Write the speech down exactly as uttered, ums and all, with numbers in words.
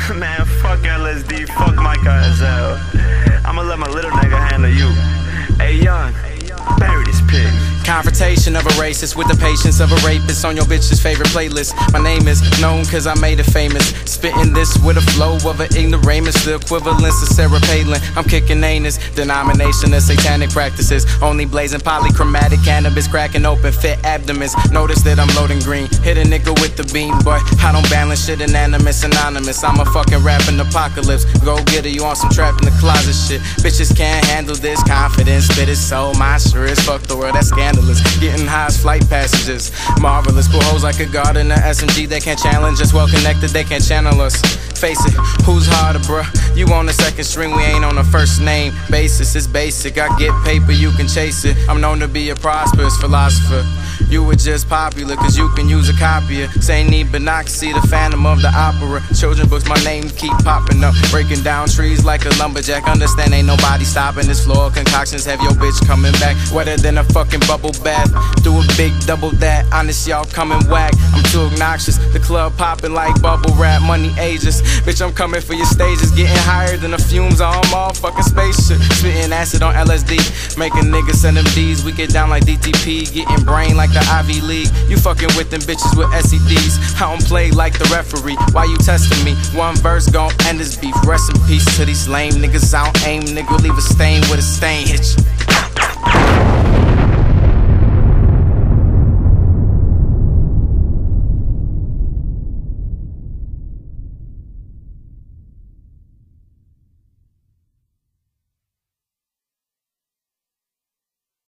Man, fuck L S D, fuck Micah as hell. I'ma let my little nigga handle you. Hey, young, bury this pig. Confrontation of a racist with the patience of a rapist on your bitch's favorite playlist. My name is known cause I made it famous. Spitting this with a flow of an ignoramus, the equivalence of Sarah Palin. I'm kicking anus, denomination of satanic practices. Only blazing polychromatic cannabis, cracking open fit abdomens. Notice that I'm loading green, hit a nigga with the beam, boy. I don't balance shit anonymous, anonymous. I'm a fucking rapping apocalypse. Go get it, you on some trap in the closet shit. Bitches can't handle this confidence, spit is so monstrous. Fuck the world, that's scandalous. Getting high as flight passages, marvelous. Pull hoes like a guard in a S M G. They can't challenge us, well connected, they can't channel us. Face it, who's harder, bruh? You on the second string, we ain't on the first name basis. It's basic, I get paper, you can chase it. I'm known to be a prosperous philosopher. You were just popular cause you can use a copier. Say need binocs, see the Phantom of the Opera. Children books, my name keep popping up. Breaking down trees like a lumberjack. Understand ain't nobody stopping this floor. Concoctions have your bitch coming back wetter than a fucking bubble bath. Do a big double that, honest y'all coming whack. I'm too obnoxious, the club popping like bubble wrap. Money ages, bitch I'm coming for your stages. Getting higher than the fumes on all fucking spaceship. Spitting acid on L S D, making niggas send them D's. We get down like D T P, getting brain like the Ivy League. You fucking with them bitches with S E Ds. I don't play like the referee, why you testing me? One verse gon' end this beef. Rest in peace to these lame niggas. I don't aim, nigga, leave a stain with a stain hit you.